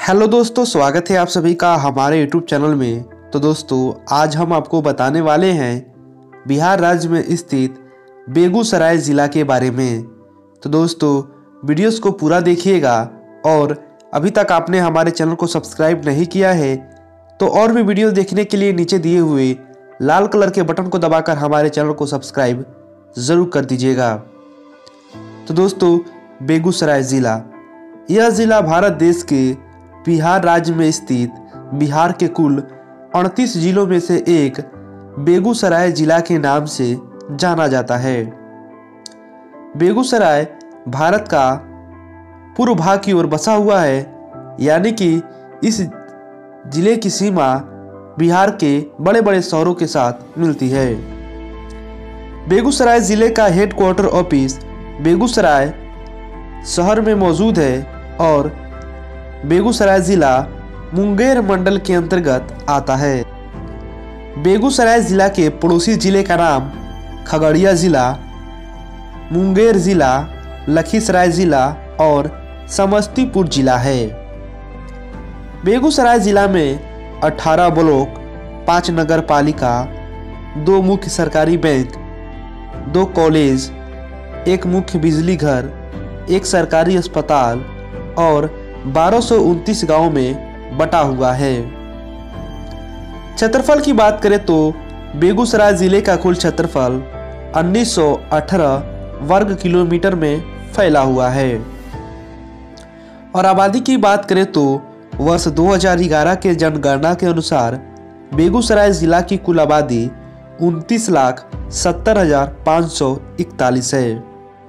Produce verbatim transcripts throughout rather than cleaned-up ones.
Hello दोस्तों, स्वागत है आप सभी का हमारे यूट्यूब चैनल में। तो दोस्तों, आज हम आपको बताने वाले हैं बिहार राज्य में स्थित बेगूसराय ज़िला के बारे में। तो दोस्तों, वीडियोस को पूरा देखिएगा और अभी तक आपने हमारे चैनल को सब्सक्राइब नहीं किया है तो और भी वीडियो देखने के लिए नीचे दिए हुए लाल कलर के बटन को दबाकर हमारे चैनल को सब्सक्राइब ज़रूर कर दीजिएगा। तो दोस्तों, बेगूसराय ज़िला, यह ज़िला भारत देश के बिहार राज्य में स्थित बिहार के कुल अड़तीस जिलों में से एक बेगूसराय जिला के नाम से जाना जाता है। बेगूसराय भारत का पूर्व भाग की ओर बसा हुआ है, यानी कि इस जिले की सीमा बिहार के बड़े बड़े शहरों के साथ मिलती है। बेगूसराय जिले का हेडक्वार्टर ऑफिस बेगूसराय शहर में मौजूद है और बेगूसराय जिला मुंगेर मंडल के अंतर्गत आता है। बेगूसराय जिला के पड़ोसी जिले का नाम खगड़िया जिला, मुंगेर जिला, लखीसराय जिला और समस्तीपुर जिला है। बेगूसराय जिला में अठारह ब्लॉक, पाँच नगर पालिका, दो मुख्य सरकारी बैंक, दो कॉलेज, एक मुख्य बिजली घर, एक सरकारी अस्पताल और बारह सौ उनतीस गाँव में बटा हुआ है। क्षेत्रफल की बात करें तो बेगूसराय जिले का कुल क्षेत्रफल उन्नीस सौ अठारह वर्ग किलोमीटर में फैला हुआ है और आबादी की बात करें तो वर्ष दो हज़ार ग्यारह के जनगणना के अनुसार बेगूसराय जिला की कुल आबादी उनतीस लाख सत्तर हजार पाँच सौ इकतालीस है।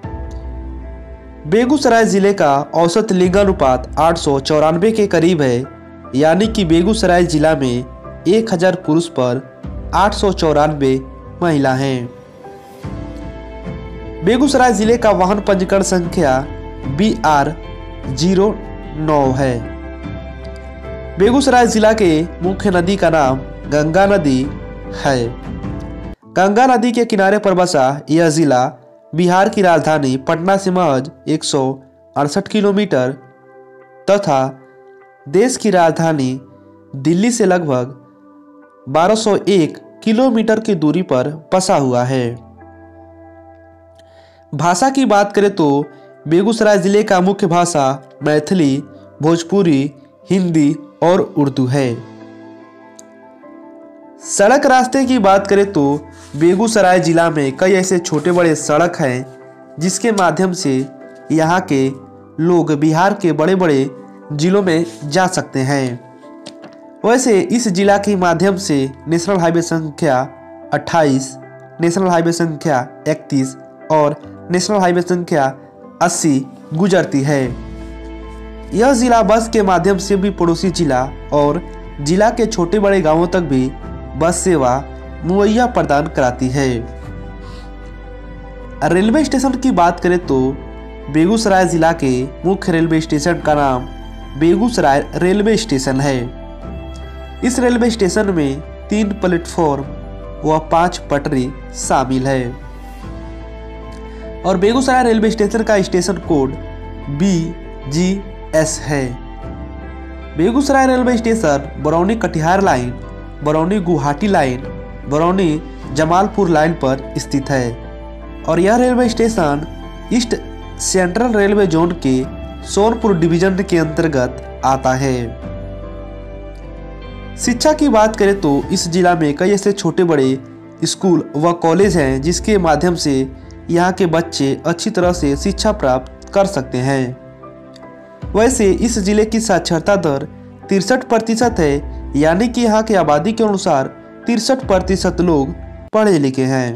बेगूसराय जिले का औसत लिंगानुपात आठ सौ चौरानवे के करीब है, यानी कि बेगूसराय जिला में एक हजार पुरुष पर आठ सौ चौरानवे महिला हैं। बेगूसराय जिले का वाहन पंजीकरण संख्या बी आर जीरो नौ है। बेगूसराय जिला के मुख्य नदी का नाम गंगा नदी है। गंगा नदी के किनारे पर बसा यह जिला बिहार की राजधानी पटना से महज एक सौ अड़सठ किलोमीटर तथा देश की राजधानी दिल्ली से लगभग बारह सौ एक किलोमीटर की दूरी पर बसा हुआ है। भाषा की बात करें तो बेगूसराय जिले का मुख्य भाषा मैथिली, भोजपुरी, हिंदी और उर्दू है। सड़क रास्ते की बात करें तो बेगूसराय जिला में कई ऐसे छोटे बड़े सड़क हैं जिसके माध्यम से यहाँ के लोग बिहार के बड़े बड़े जिलों में जा सकते हैं। वैसे इस जिला के माध्यम से नेशनल हाईवे संख्या अट्ठाईस, नेशनल हाईवे संख्या इकतीस और नेशनल हाईवे संख्या अस्सी गुजरती है। यह जिला बस के माध्यम से भी पड़ोसी जिला और जिला के छोटे बड़े गांवों तक भी बस सेवा मुहैया प्रदान कराती है। रेलवे स्टेशन की बात करें तो बेगूसराय जिला के मुख्य रेलवे स्टेशन का नाम बेगूसराय रेलवे स्टेशन है। इस रेलवे स्टेशन में तीन प्लेटफॉर्म व पांच पटरी शामिल है और बेगूसराय रेलवे स्टेशन का station code B G S है। Begusarai railway station Barauni Katihar line, Barauni Guwahati line, Barauni Jamalpur line पर स्थित है और यह railway station East Central Railway zone के सोनपुर डिवीजन के अंतर्गत आता है। शिक्षा की बात करें तो इस जिला में कई ऐसे छोटे बड़े स्कूल व कॉलेज हैं जिसके माध्यम से यहाँ के बच्चे अच्छी तरह से शिक्षा प्राप्त कर सकते हैं। वैसे इस जिले की साक्षरता दर तिरसठ प्रतिशत है, यानी कि यहाँ की आबादी के अनुसार तिरसठ प्रतिशत लोग पढ़े लिखे हैं।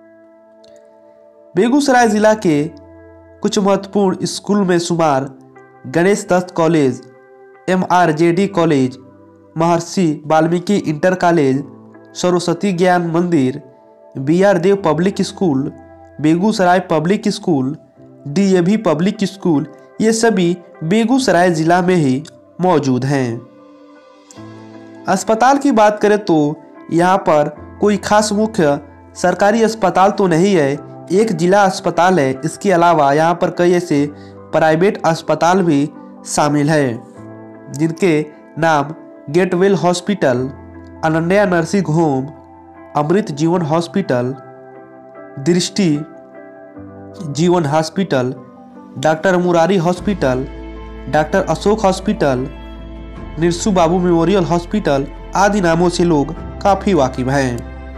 बेगूसराय जिला के कुछ महत्वपूर्ण स्कूल में शुमार Ganesh Dutt college, M R J D college, Maharshi Valmiki inter college, Saraswati Gyan Mandir, B R Dev public school, Begusarai public school, D A V public school, ये सभी बेगूसराय जिला में ही मौजूद हैं। अस्पताल की बात करें तो यहाँ पर कोई खास मुख्य सरकारी अस्पताल तो नहीं है, एक जिला अस्पताल है। इसके अलावा यहाँ पर कई ऐसे प्राइवेट अस्पताल भी शामिल है। जिनके नाम Getwell hospital, Ananya nursing home, Amrit Jeevan hospital, Drishti Jeevan hospital, doctor Murari hospital, doctor Ashok hospital, Nirsu Babu memorial hospital आदि नामों से लोग काफ़ी वाकिफ हैं।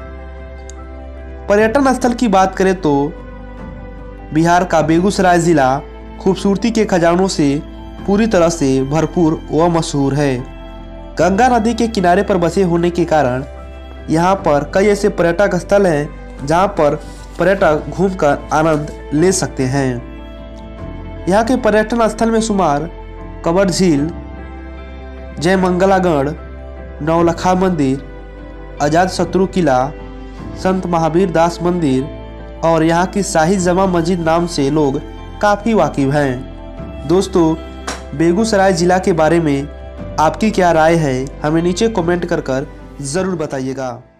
पर्यटन स्थल की बात करें तो बिहार का बेगूसराय ज़िला खूबसूरती के खजानों से पूरी तरह से भरपूर व मशहूर है। गंगा नदी के किनारे पर बसे होने के कारण यहाँ पर कई ऐसे पर्यटक स्थल हैं जहाँ पर पर्यटक घूमकर आनंद ले सकते हैं। यहाँ के पर्यटन स्थल में शुमार कबर झील, जय मंगलागढ़, नौलखा मंदिर, आज़ाद शत्रु किला, संत महावीर दास मंदिर और यहाँ की शाही जमा मस्जिद नाम से लोग काफ़ी वाकिफ हैं। दोस्तों, बेगूसराय ज़िला के बारे में आपकी क्या राय है, हमें नीचे कमेंट कर कर ज़रूर बताइएगा।